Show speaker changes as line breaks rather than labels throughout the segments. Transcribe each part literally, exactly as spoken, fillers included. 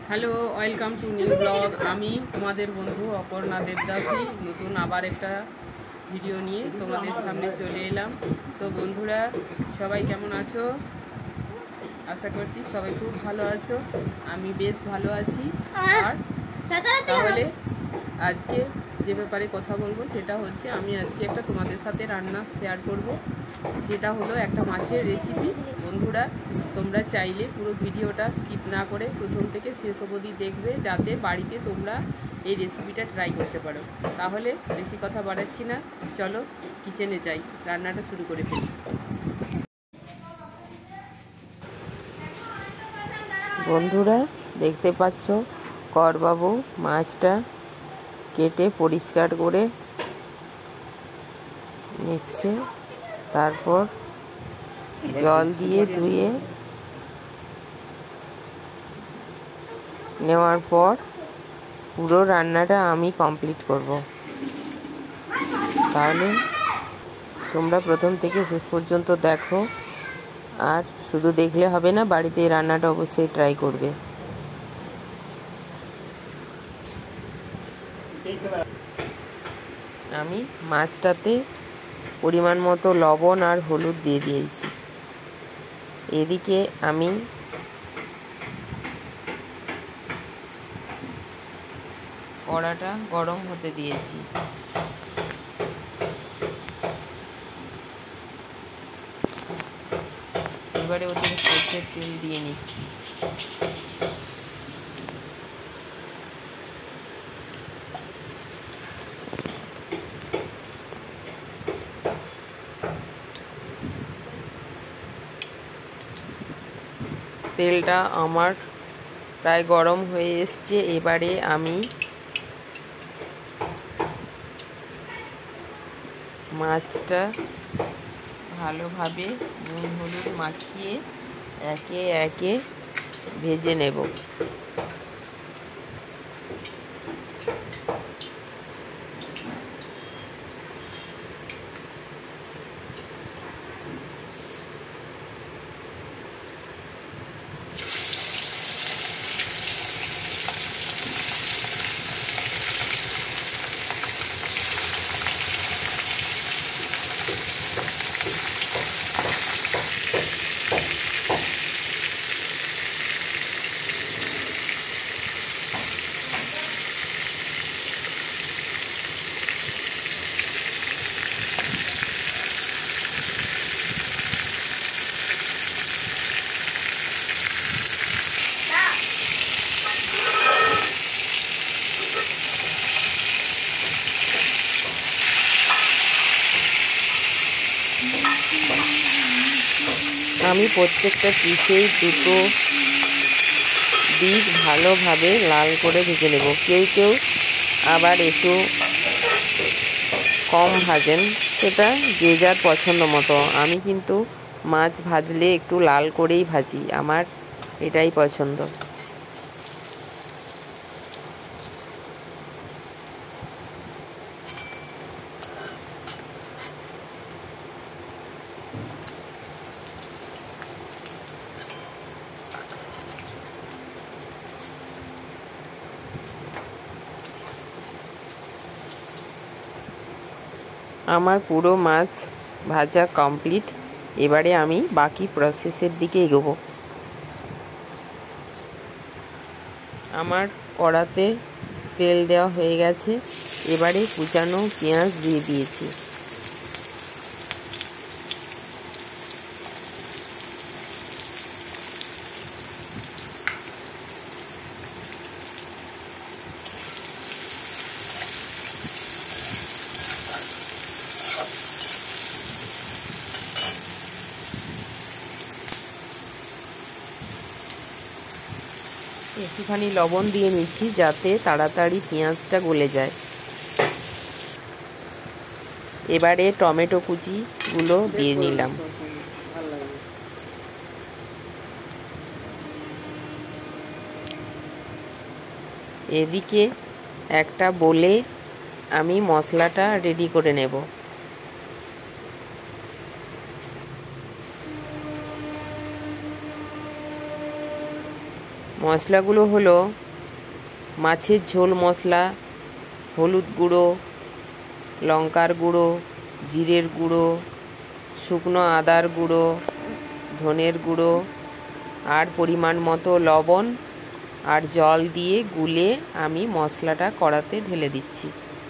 Hello, welcome to new blog. আমি তোমাদের বন্ধু অপর্ণা দেবদাসী নতুন আবার একটা ভিডিও নিয়ে তোমাদের সামনে চলে এলাম। তো বন্ধুরা, সবাই কেমন আছো? আশা করছি সবাই খুব ভালো আছো। আমি বেশ ভালো আছি। আর তাহলে আজকে যে ব্যাপারে কথা বলবো সেটা হচ্ছে, আমি আজকে একটা তোমাদের সাথে রান্না শেয়ার করব। সেটা হলো একটা মাছের রেসিপি। বন্ধুরা, তোমরা চাইলে পুরো ভিডিওটা স্কিপ না করে প্রথম থেকে শেষ অবধি দেখবে, যাতে বাড়িতে তোমরা এই রেসিপিটা ট্রাই করতে পারো। তাহলে বেশি কথা বাড়াচ্ছি না, চলো কিচেনে যাই, রান্নাটা শুরু করে ফেলি।
বন্ধুরা, দেখতে পাচ্ছ করবাবু মাছটা কেটে পরিষ্কার করে নিচ্ছে, তারপর জল দিয়ে ধুয়ে নেওয়ার পর পুরো রান্নাটা আমি কমপ্লিট করব। তাহলে তোমরা প্রথম থেকে শেষ পর্যন্ত দেখো, আর শুধু দেখলে হবে না, বাড়িতে এই রান্নাটা অবশ্যই ট্রাই করবে। আমি মাছটাতে পরিমাণ মতো লবণ আর হলুদ দিয়ে দিয়েছি। এদিকে আমি কড়াটা গরম হতে দিয়েছি। এবারে ওতে সরষের তেল দিয়ে নিচ্ছি। তেলটা আমার প্রায় গরম হয়ে এসছে। এবারে আমি মাছটা ভালোভাবে নুন হলুদ মাখিয়ে একে একে ভেজে নেব। আমি প্রত্যেকটা পিসেই দুটো দিক ভালোভাবে লাল করে ভেজে নেব। কেউ কেউ আবার একটু কম ভাজেন, সেটা যে যার পছন্দ মতো। আমি কিন্তু মাছ ভাজলে একটু লাল করেই ভাজি, আমার এটাই পছন্দ। আমার পুরো মাছ ভাজা কমপ্লিট। এবারে আমি বাকি প্রসেসের দিকে এগোবো। আমার কড়াতে তেল দেওয়া হয়ে গেছে। এবারে কুচানো পেঁয়াজ দিয়ে দিয়েছি। একটুখানি লবণ দিয়ে নিচ্ছি, যাতে তাড়াতাড়ি পেঁয়াজটা গলে যায়। এবারে টমেটো কুচিগুলো দিয়ে নিলাম। এদিকে একটা বলে আমি মশলাটা রেডি করে নেব। মশলাগুলো হলো মাছের ঝোল মশলা, হলুদ গুঁড়ো, লঙ্কার গুঁড়ো, জিরের গুঁড়ো, শুকনো আদার গুঁড়ো, ধনের গুঁড়ো আর পরিমাণ মতো লবণ আর জল দিয়ে গুলে আমি মশলাটা কড়াতে ঢেলে দিচ্ছি।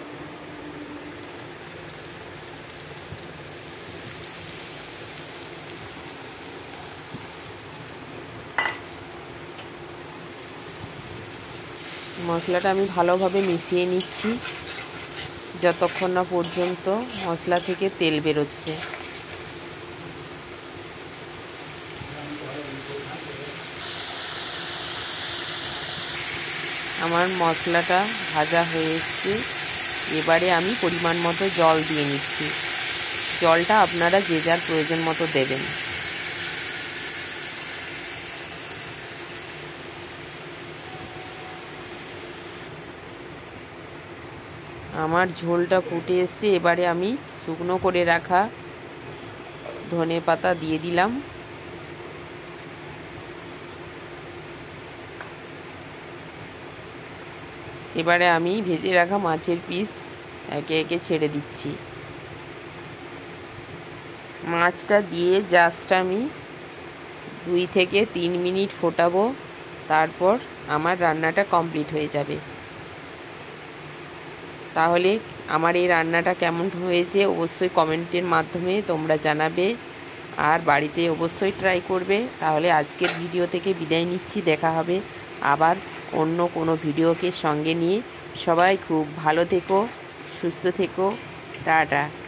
মশলাটা আমি ভালোভাবে মিশিয়ে নিচ্ছি যতক্ষণ না পর্যন্ত মশলা থেকে তেল বেরোচ্ছে। আমার মশলাটা ভাজা হয়ে এসছে, এবারে আমি পরিমাণ মতো জল দিয়ে নিচ্ছি। জলটা আপনারা যে যার প্রয়োজন মতো দেবেন। আমার ঝোলটা ফুটে এসছে, এবারে আমি শুকনো করে রাখা ধনে পাতা দিয়ে দিলাম। এবারে আমি ভেজে রাখা মাছের পিস একে একে ছেড়ে দিচ্ছি। মাছটা দিয়ে জাস্ট আমি দুই থেকে তিন মিনিট ফোটাবো, তারপর আমার রান্নাটা কমপ্লিট হয়ে যাবে। তাহলে আমার এই রান্নাটা কেমন হয়েছে অবশ্যই কমেন্টের মাধ্যমে তোমরা জানাবে, আর বাড়িতে অবশ্যই ট্রাই করবে। তাহলে আজকের ভিডিও থেকে বিদায় নিচ্ছি, দেখা হবে আবার অন্য কোনো ভিডিওকে সঙ্গে নিয়ে। সবাই খুব ভালো থেকো, সুস্থ থেকো, টাটা।